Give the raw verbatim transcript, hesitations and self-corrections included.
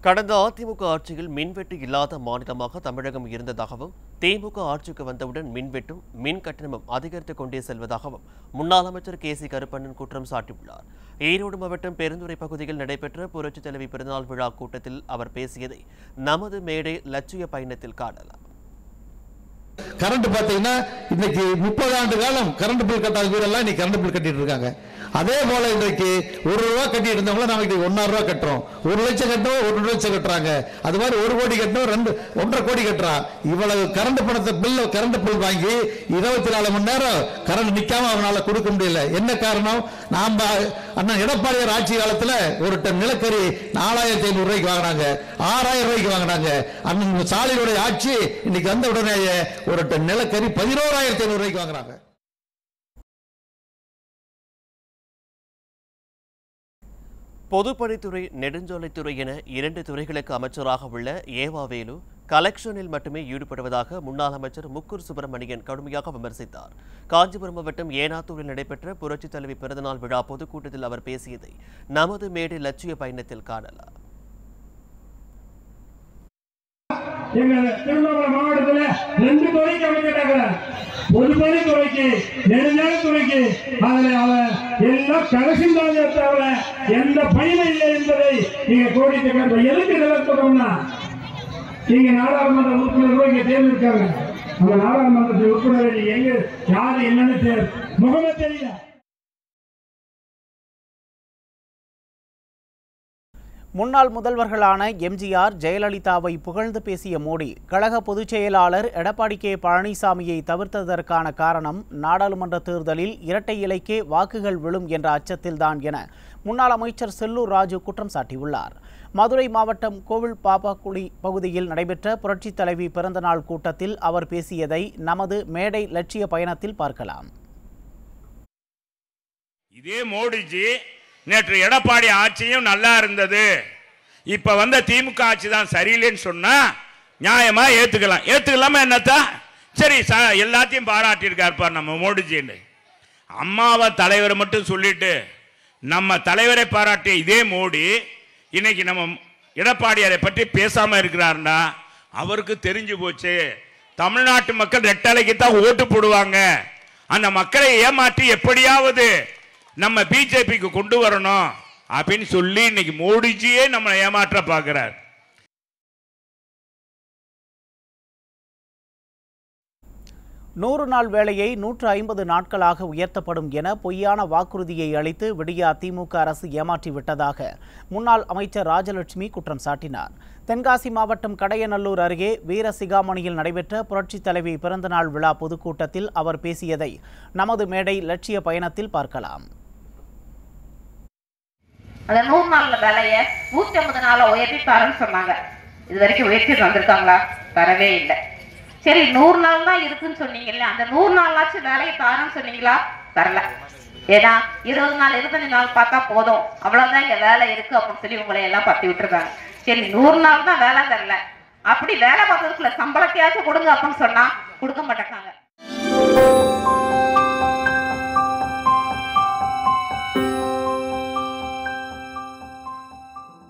கடந்த அதிமுக ஆட்சியில் மின்வெட்டு இல்லாத மாநிலமாக தமிழகம் இருந்ததாகவும் திமுக ஆட்சிக்கு வந்தவுடன் மின்வெட்டும் மின் கட்டணமும் அதிகரித்துக் கொண்டே செல்வதாகவும் முன்னாள் அமைச்சர் கே சி கருப்பண்ணன் குற்றம் சாட்டியுள்ளார். ஈரோடு மாவட்டம் பெருந்துறை பகுதியில் நடைபெற்ற புரட்சித் தலைவி பிறந்தநாள் விழா கூட்டத்தில் அவர் பேசியதை நமது மேடை லட்சிய பயணத்தில் காணலாம். கரண்ட் பாத்தீங்கன்னா இன்னைக்கு முப்பது ஆண்டு காலம் கரண்ட் பில் கட்டாத வீடெல்லாம் இன்னைக்கு கரண்ட் பில் கட்டிட்டு இருக்காங்க. அதே போல இன்றைக்கு ஒரு ரூபா கட்டி இருந்தவங்கள நாம ஒன்னாயிரம் ரூபாய் கட்டுறோம், ஒரு லட்சம் கட்டணும், ஒரு லட்சம் கட்டுறாங்க. அது மாதிரி ஒரு கோடி கட்டணும், ரெண்டு ஒன்றரை கோடி கட்டுறான். இவ்வளவு கரண்ட் பணத்தை பில் கரண்ட் பில் வாங்கி இருபத்தி நாலு மணி நேரம் கரண்ட் நிக்காம அவனால கொடுக்க முடியல. என்ன காரணம்? நாம அண்ணா எடப்பாடியார் ஆட்சி காலத்துல ஒரு டன் நிலக்கரி நாலாயிரத்தி ஐநூறு ரூபாய்க்கு வாங்கினாங்க, ஆறாயிரம் ரூபாய்க்கு வாங்கினாங்க. அண்ணன் ஸ்டாலினுடைய ஆட்சி இன்னைக்கு வந்த உடனேயே ஒரு டன் நிலக்கரி பதினோராயிரத்தி ஐநூறு ரூபாய்க்கு வாங்குறாங்க. பொதுப்பணித்துறை, நெடுஞ்சாலைத்துறை என இரண்டு துறைகளுக்கு அமைச்சராக உள்ள ஏவா வேலு கலெக்ஷனில் மட்டுமே ஈடுபடுவதாக முன்னாள் அமைச்சர் முக்கூர் சுப்பிரமணியன் கடுமையாக விமர்சித்தார். காஞ்சிபுரம் மாவட்டம் ஏனாத்தூரில் நடைபெற்ற புரட்சித் தலைவி பிறந்தநாள் விழா பொதுக்கூட்டத்தில் அவர் பேசியதை நமது மேடை லட்சிய பயணத்தில் காணலாம். திருவண்ணாமலை மாவட்டத்தில் ரெண்டு துறைக்கு அமைக்கிறாங்க. பொதுப்பணித்துறைக்கு, நெடுஞ்சாலைத்துறைக்கு அதில் அவர் எல்லாம் கலெக்ஷன் தான் தவிர எந்த பயனும் இல்லை என்பதை நீங்க கோடிட்டு எதுக்கு நிலத்தோம்னா நீங்க நாடாளுமன்ற உறுப்பினர்கள் இங்க தேர்ந்தெடுக்காங்க. அந்த நாடாளுமன்ற உறுப்பினர் எங்க யாரு என்னன்னு முகமே தெரியல. முன்னாள் முதல்வர்களான எம் ஜி ஆர், ஜெயலலிதாவை புகழ்ந்து பேசிய மோடி கழக பொதுச் செயலாளர் எடப்பாடி கே பழனிசாமியை தவிர்த்ததற்கான காரணம் நாடாளுமன்ற தேர்தலில் இரட்டை இலைக்கே வாக்குகள் விழும் என்ற அச்சத்தில்தான் என முன்னாள் அமைச்சர் செல்லூர் ராஜு குற்றம் சாட்டியுள்ளார். மதுரை மாவட்டம் கோவில் பாப்பாக்குடி பகுதியில் நடைபெற்ற புரட்சித் தலைவி பிறந்தநாள் கூட்டத்தில் அவர் பேசியதை நமது மேடை லட்சிய பயணத்தில் பார்க்கலாம். இதே மோடிஜி நேற்று எடப்பாடி ஆட்சியும் நல்லா இருந்தது, இப்ப வந்த திமுக ஆட்சி தான் சரியில்லைன்னு சொன்னா நியாயமா ஏத்துக்கலாம். ஏத்துக்கலாமா என்னத்தா? சரி, எல்லாத்தையும் பாராட்டியிருக்காருப்பா நம்ம மோடிஜின்னு. அம்மாவை தலைவரை மட்டும் சொல்லிட்டு நம்ம தலைவரை பாராட்டிய இதே மோடி இன்னைக்கு நம்ம எடப்பாடியாரை பற்றி பேசாம இருக்கிறாருன்னா அவருக்கு தெரிஞ்சு போச்சு, தமிழ்நாட்டு மக்கள் ரெட்டலைக்கு தான் ஓட்டு போடுவாங்க, அந்த மக்களை ஏமாற்றி எப்படியாவது நம்ம பிஜேபிக்கு கொண்டு வரணும் அப்படின்னு சொல்லி இன்னைக்கு மோடிஜியே நம்மளை ஏமாற்ற பார்க்கிறார். நூறு நாள் வேலையை நூற்று ஐம்பது நாட்களாக உயர்த்தப்படும் என பொய்யான வாக்குறுதியை அளித்து விடிய அதிமுக அரசு ஏமாற்றிவிட்டதாக முன்னாள் அமைச்சர் ராஜலட்சுமி குற்றம் சாட்டினார். தென்காசி மாவட்டம் கடையநல்லூர் அருகே வீரசிகாமணியில் நடைபெற்ற புரட்சித் தலைவி பிறந்தநாள் விழா பொதுக்கூட்டத்தில் அவர் பேசியதை நமது மேடை லட்சிய பயணத்தில் பார்க்கலாம். அந்த நூறு நாள் வேலையை நூத்தி ஐம்பது நாள உயர்த்தி தரேன்னு சொன்னாங்க. இது வரைக்கும் உயர்த்தி தந்திருக்காங்களா? தரவே இல்லை. சரி, நூறு நாள் தான் இருக்குன்னு சொன்னீங்கல்ல, அந்த நூறு நாளாச்சும் வேலையை தரேன்னு சொன்னீங்களா? தரல. ஏன்னா இருபது நாள் இருபத்தஞ்சு நாள் பார்த்தா போதும், அவ்வளவுதான் இங்க வேலை இருக்கு அப்படின்னு சொல்லி உங்களை எல்லாம் பத்தி விட்டுருக்காங்க. சரி, நூறு நாள் தான் வேலை தரல, அப்படி வேலை பார்த்ததுக்குள்ள சம்பளத்தையாச்சும் கொடுங்க அப்படின்னு சொன்னா கொடுக்க மாட்டேங்காங்க.